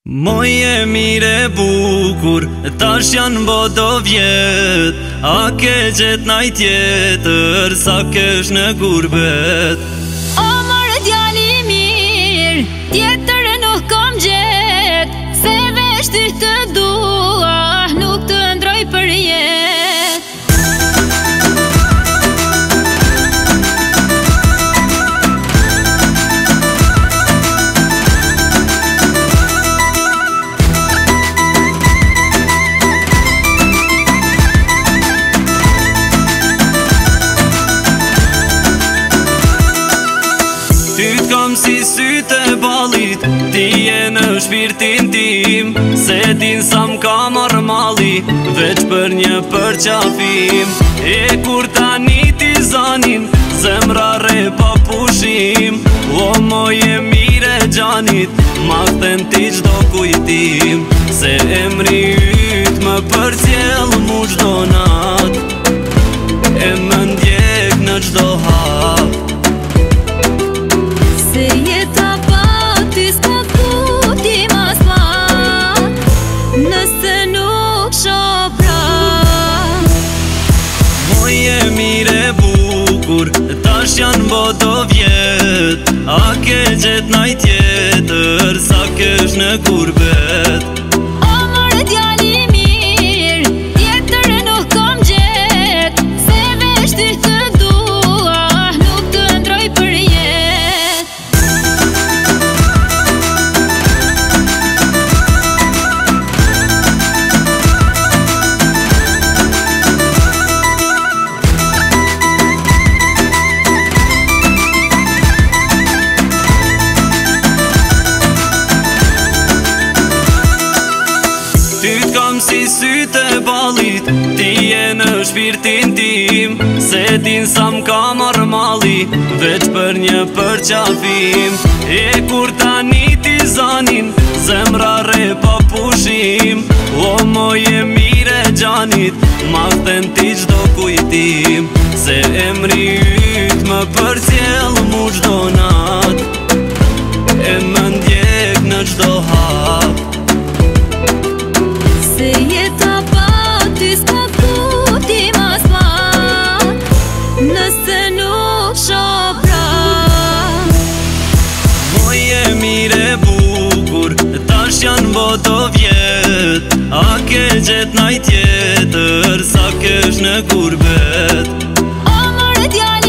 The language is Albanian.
Moje mire bukur, tash janë bodo vjet. A ke gjet naj tjetër, sa kesh në gurbet? O more djali mirë, tjetër nuk kom gjet. Se vesh ty të dua, nuk të ndroj për jet. Ty t'kam si sytë e balit, ti e në shpirtin tim. Se din sa m'ka marrë malli, veç për një përqafim. E kur tani ti zanin, zemra re pa pushim. O moje mire gjanit, ma kthen ti qdo kujtim. Se emri yt më përcjell mu qdo nat, e më ndjek në qdo hap. Se jeta pa ty s'ka kuti mas mat, nëse nuk shoh prap. Moje mire bukur, tash janë bodo vjet. A ke gjet naj tjetër, sa kesh në gurbet? O more djali mirë, tjetër nuk kom gjet. Se vesh ty të dua, nuk të ndroj për jet. Ty t'kam si sytë e balit, ti e në shpirtin tim. Se din sa m'ka marrë malli, veç për një përqafim. E kur tani ti zanin, zemra re pa pushim. O moje mire gjanit, ma kthen ti qdo kujtim. Se emri yt më përcjell mu qdo nat, e më ndjek në qdo hap. Se jeta pa ty s'ka kuti mas mat, nëse nuk shoh prap. Moje mire bukur, tash janë bodo vjet. A ke gjet naj tjetër, sa kesh në gurbet? O more djali